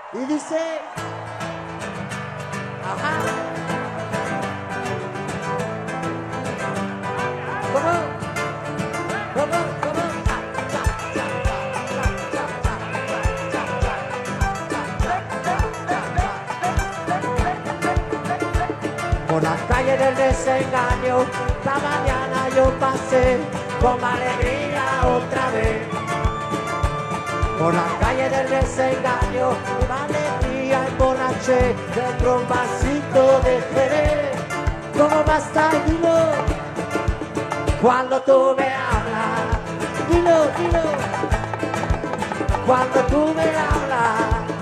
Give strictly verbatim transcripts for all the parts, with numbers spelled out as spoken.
Y dice, ajá, ¿cómo? ¿Cómo? ¿Cómo? Por las calles del desengaño, la mañana yo pasé con alegría otra vez. Por las calles del desengaño, con alegría emborraché dentro un vasito de Jerez. ¿Cómo va a estar? Dilo, cuando tú me hablas. Dilo, dilo, cuando tú me hablas.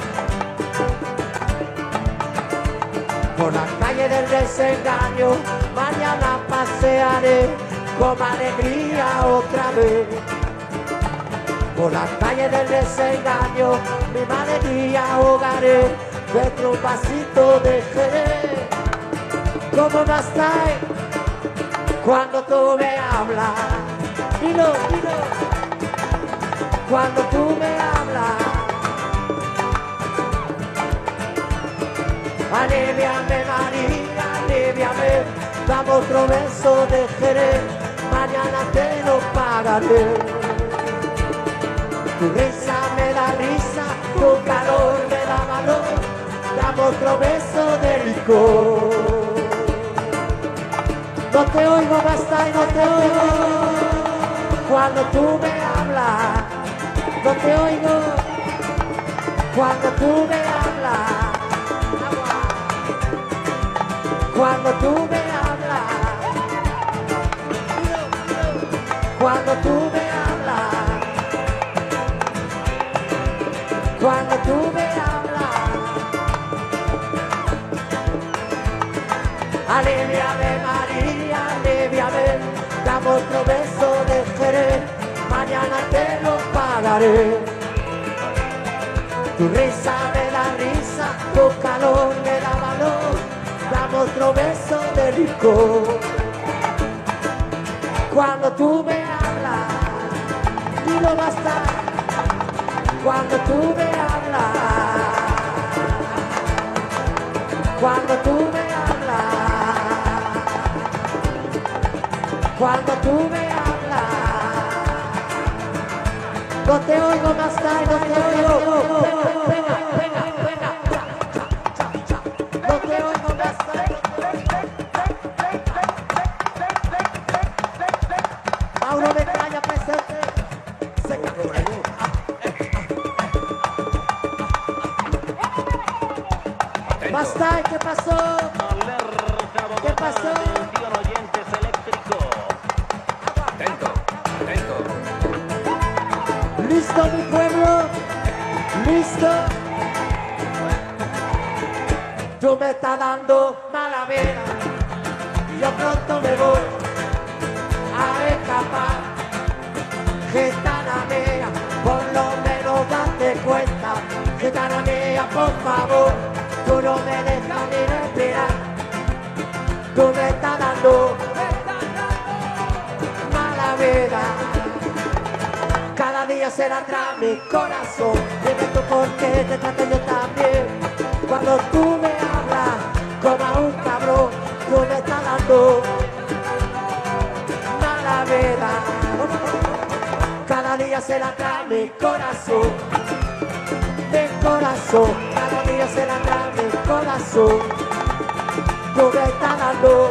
Por las calles del desengaño, mañana pasearé con alegría otra vez. Por las calles del desengaño, mi alegría ahogaré dentro un vasito de Jerez. ¿Cómo va a estar? Cuando tú me hablas. Dilo, dilo, cuando tú me hablas. Aliviame, María, aliviame, dame otro beso de Jerez, mañana te lo pagaré. Tu risa me da risa, tu calor me da valor, dame otro beso de licor. No te oigo, basta y no te oigo, cuando tú me hablas. No te oigo, cuando tú me hablas. Cuando tú me hablas, cuando tú me hablas, cuando tú me hablas, aliviame, María, aliviame, dame otro beso de Jerez, mañana te lo pagaré. Tu risa me da risa, tu calor me da valor, dame otro beso de licor. Cuando tú me hablas, dilo basta. Cuando tú me hablas, cuando tú me hablas, cuando tú me hablas, no te oigo basta, no te oigo. Venga, venga, venga, no te oigo basta. Mauro Metralla presente. Se quedó. Basta, ¿qué pasó? ¿Qué pasó? Oyentes eléctrico. Atento, atento. ¿Listo, mi pueblo? ¿Listo? Tú me estás dando mala vida y yo pronto me voy a escapar. Gitana mía, por lo menos date cuenta. Gitana mía, por favor, tú no me dejas ni respirar. Tú me estás dando mala vida. Cada día será atrás mi corazón. Dime tú por qué te trato yo también. Cuando tú me hablas como a un cabrón, tú me estás dando mala vida. Cada día será atrás mi corazón. Mi corazón, cada día será atrás mi corazón. Tú me estás dando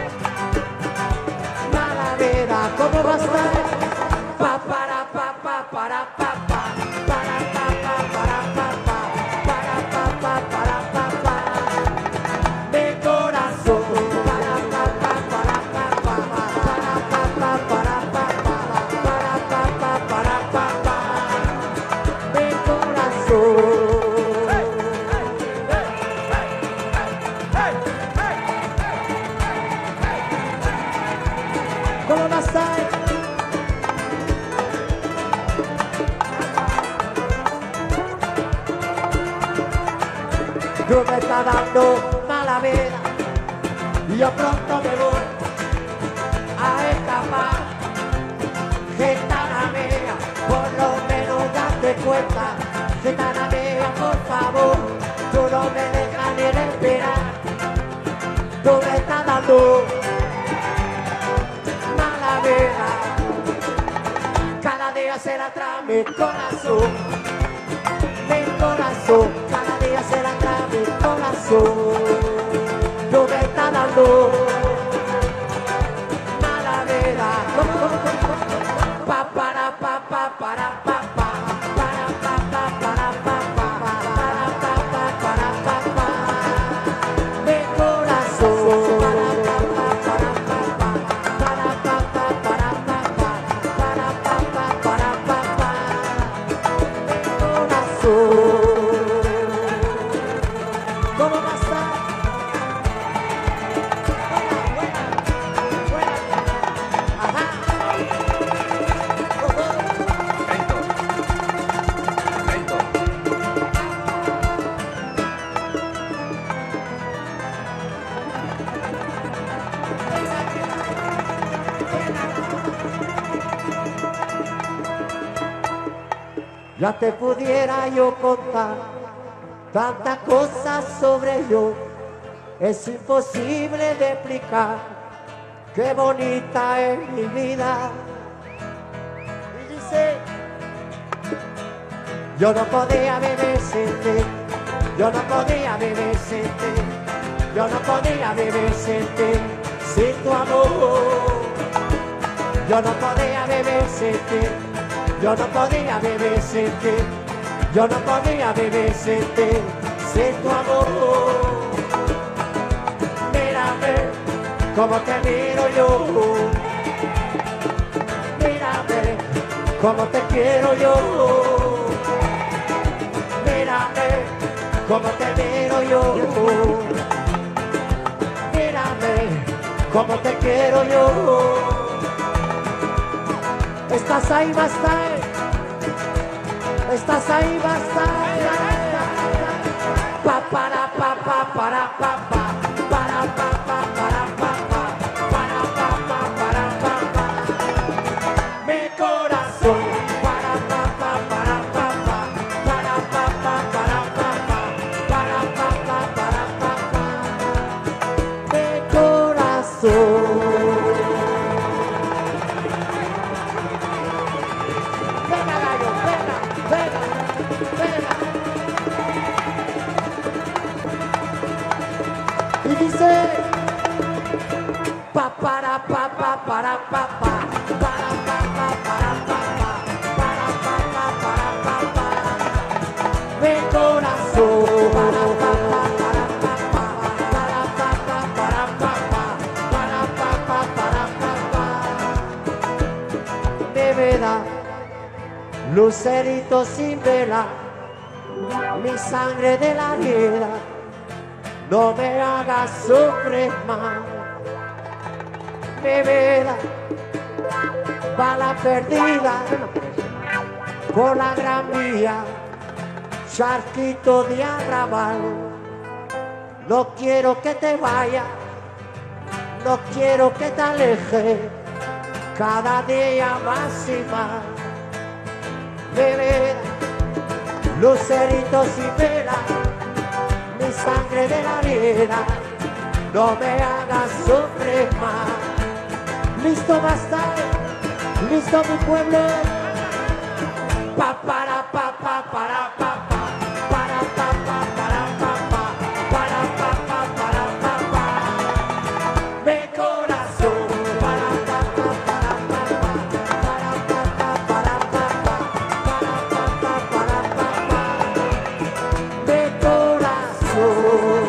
mala vida. ¿Cómo va a estar? Pa para pa pa para pa pa para pa pa para pa pa para pa pa para pa pa mi corazón para pa pa para pa pa para pa pa para pa pa para pa pa para pa pa mi corazón. ¿Cómo va a estar? Tú me estás dando mala vida y yo pronto me voy a escapar. Gitana mía, por lo menos date cuenta. Gitana mía, por favor, mi corazón, mi corazón, cada día se la trae mi corazón. Tú me estás dando mala vida. Pa para pa pa para pa pa para pa pa para pa pa para pa pa para pa pa mi corazón para pa pa para pa pa para pa pa para pa pa para pa pa para pa pa mi corazón. ¿Cómo va a estar? Buena, buena, buena. Ajá. Lento. Lento. Ya te pudiera yo contar tantas cosas sobre yo, es imposible de explicar qué bonita es mi vida. Y dice, yo no podía vivir sin ti, yo no podía vivir sin ti, yo no podía vivir sin ti, sin tu amor. Yo no podía vivir sin ti, yo no podía vivir sin ti, yo no podía vivir sin ti, sin tu amor. Mírame como te miro yo, mírame como te quiero yo, mírame como te miro yo, mírame como te quiero yo. Estás ahí, va a estar. Estás ahí, va a estar. Pa para pa pa para pa pa para pa pa para pa pa para pa pa para pa pa mi corazón para pa pa para pa pa para pa pa para pa pa para pa pa para pa pa mi corazón. Venga, gallo, venga, venga, venga. Y dice, pa para pa pa para pa pa para pa pa para pa pa para pa pa para pa pa mi corazón para pa pa para pa pa para pa pa para pa pa para pa pa para pa pa de verdad. Lucerito sin vela, mi sangre de la vida, no me hagas sufrir más. Mi vida va la perdida por la gran vía, charquito de arrabal. No quiero que te vayas, no quiero que te alejes, cada día más y más. Beber, lucerito sin vela, mi sangre de la vida, no me hagas sufrir más. Listo va a estar, listo mi pueblo. Pa para pa pa para pa pa para pa pa para pa pa para pa pa para pa pa mi corazón para pa pa para pa pa para pa pa para pa pa para pa pa para pa pa mi corazón.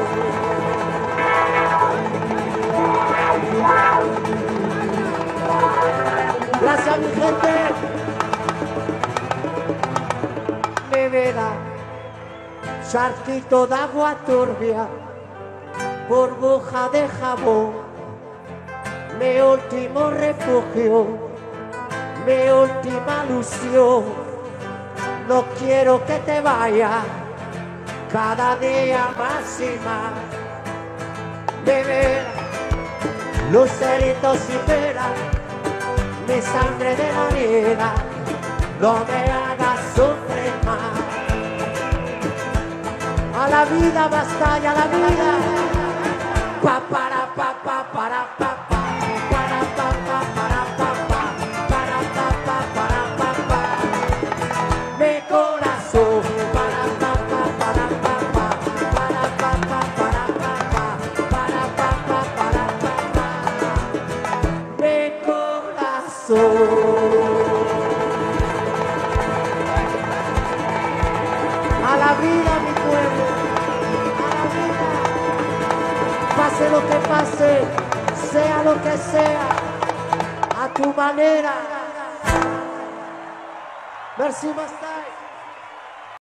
Gracias mi gente. Mi vida, charquito de agua turbia, burbuja de jabón, mi último refugio, mi última ilusión. No quiero que te vayas, cada día más y más. Beber, lucerito sin vela, mi sangre de la vida, no me hagas sufrir más. A la vida basta y a la vida. Pa para pa pa para pa pa para pa pa para pa pa para pa pa para pa pa A la vida, mi pueblo, a la vida. Pase lo que pase, sea lo que sea, a tu manera. Merci, Bastard.